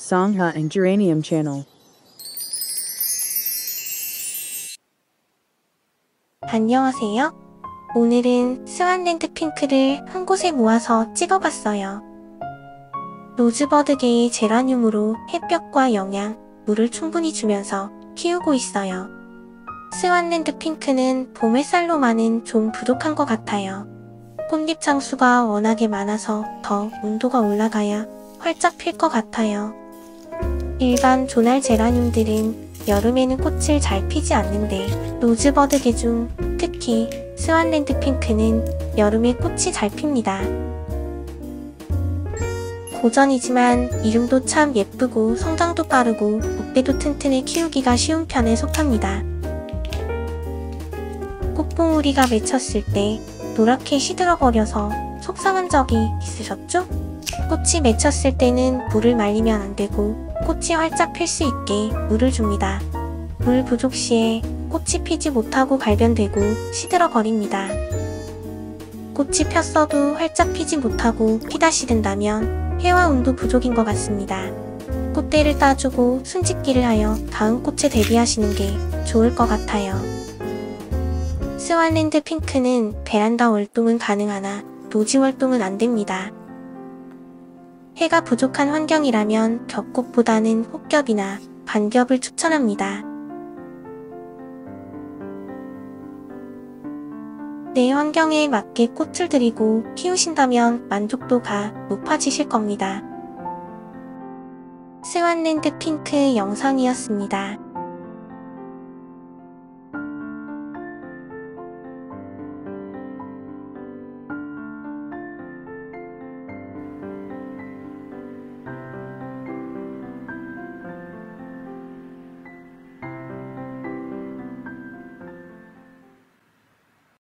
Songha and Geranium Channel. 안녕하세요. 오늘은 스완랜드 핑크를 한 곳에 모아서 찍어봤어요. 로즈버드계의 제라늄으로 햇볕과 영양, 물을 충분히 주면서 키우고 있어요. 스완랜드 핑크는 봄 햇살로만은 좀 부족한 것 같아요. 꽃잎 장수가 워낙에 많아서 더 온도가 올라가야 활짝 필 것 같아요. 일반 조날 제라늄들은 여름에는 꽃을 잘 피지 않는데 로즈버드계 중 특히 스완랜드 핑크는 여름에 꽃이 잘 핍니다. 고전이지만 이름도 참 예쁘고 성장도 빠르고 목대도 튼튼해 키우기가 쉬운 편에 속합니다. 꽃봉우리가 맺혔을 때 노랗게 시들어버려서 속상한 적이 있으셨죠? 꽃이 맺혔을 때는 물을 말리면 안 되고 꽃이 활짝 필 수 있게 물을 줍니다. 물 부족 시에 꽃이 피지 못하고 발변되고 시들어버립니다. 꽃이 폈어도 활짝 피지 못하고 피다시 든다면 해와 온도 부족인 것 같습니다. 꽃대를 따주고 순짓기를 하여 다음 꽃에 대비하시는 게 좋을 것 같아요. 스완랜드 핑크는 베란다 월동은 가능하나 노지 월동은 안 됩니다. 해가 부족한 환경이라면 겹꽃보다는 혹겹이나 반겹을 추천합니다. 내 환경에 맞게 꽃을 들이고 키우신다면 만족도가 높아지실 겁니다. 스완랜드 핑크 영상이었습니다.